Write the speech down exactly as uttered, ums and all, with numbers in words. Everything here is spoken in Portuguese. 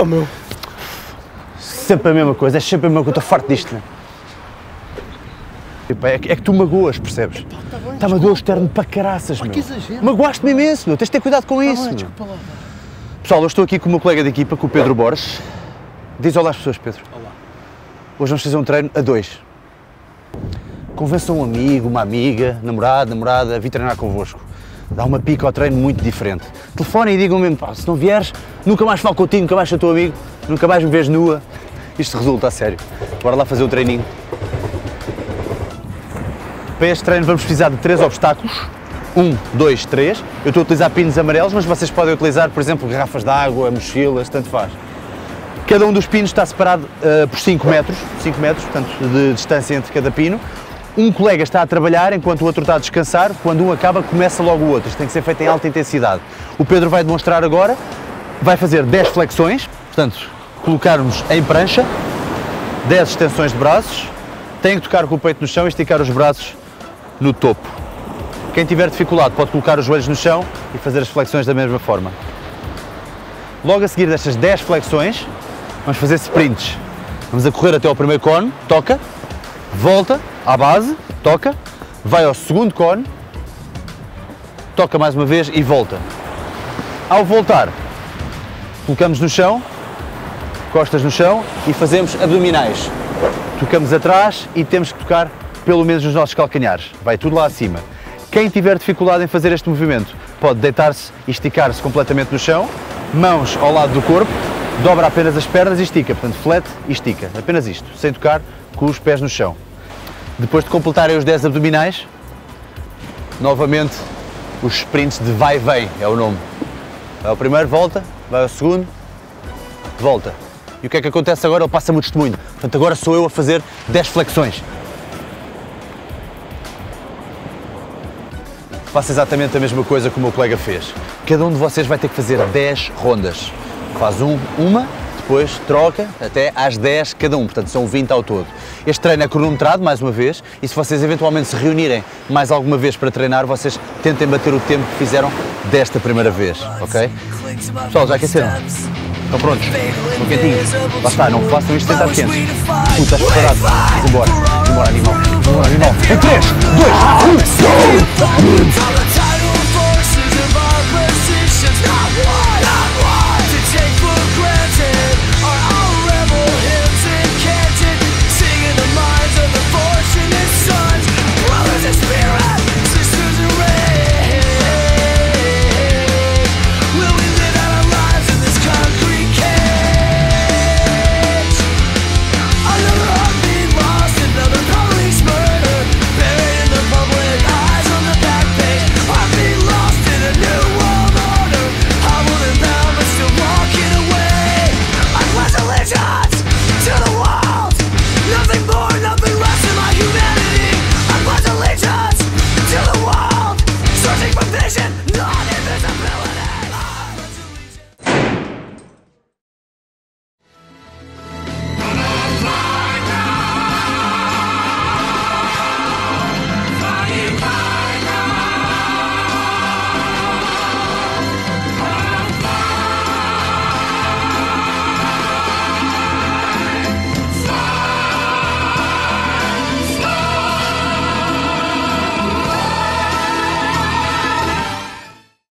meu. Sempre a mesma coisa, é sempre a mesma coisa, estou farto disto, né? É que, é que tu magoas, percebes? Está-me a doer o externo para caraças, meu. Que exagero. Magoaste-me imenso, meu. Tens de ter cuidado com isso, meu. Pessoal, eu estou aqui com o meu colega de equipa, com o Pedro Borges. Diz olá às pessoas, Pedro. Olá. Hoje vamos fazer um treino a dois. Convença um amigo, uma amiga, namorado, namorada, a vir treinar convosco. Dá uma pica ao treino muito diferente. Telefonem e digam mesmo, pá, se não vieres, nunca mais falo contigo, nunca mais sou teu amigo, nunca mais me vês nua. Isto resulta a sério. Bora lá fazer um treininho. Para este treino vamos precisar de três obstáculos. Um, dois, três. Eu estou a utilizar pinos amarelos, mas vocês podem utilizar, por exemplo, garrafas de água, mochilas, tanto faz. Cada um dos pinos está separado uh, por cinco metros, cinco metros, portanto, de distância entre cada pino. Um colega está a trabalhar enquanto o outro está a descansar. Quando um acaba, começa logo o outro. Isto tem que ser feito em alta intensidade. O Pedro vai demonstrar agora. Vai fazer dez flexões, portanto, colocarmos em prancha, dez extensões de braços. Tem que tocar com o peito no chão e esticar os braços no topo. Quem tiver dificuldade pode colocar os joelhos no chão e fazer as flexões da mesma forma. Logo a seguir destas dez flexões, vamos fazer sprints. Vamos a correr até ao primeiro cone, toca, volta à base, toca, vai ao segundo cone, toca mais uma vez e volta. Ao voltar, colocamos no chão, costas no chão e fazemos abdominais. Tocamos atrás e temos que tocar pelo menos nos nossos calcanhares. Vai tudo lá acima. Quem tiver dificuldade em fazer este movimento pode deitar-se e esticar-se completamente no chão, mãos ao lado do corpo, dobra apenas as pernas e estica, portanto flete e estica, apenas isto, sem tocar com os pés no chão. Depois de completarem os dez abdominais, novamente os sprints de vai e vem é o nome. Vai ao primeiro, volta, vai ao segundo, volta. E o que é que acontece agora? Ele passa-me o testemunho. Portanto, agora sou eu a fazer dez flexões. Faça exatamente a mesma coisa que o meu colega fez. Cada um de vocês vai ter que fazer dez rondas. Faz um, uma, depois troca até às dez cada um, portanto são vinte ao todo. Este treino é cronometrado, mais uma vez, e se vocês eventualmente se reunirem mais alguma vez para treinar, vocês tentem bater o tempo que fizeram desta primeira vez, ok? Pessoal, já aqueceram? Estão prontos? Estão quentinhos? Lá está, não façam isto sentar quentes. Tu estás preparado? Vamos embora. Vamos embora, animal. Vamos embora, animal. Em três, dois, um, go!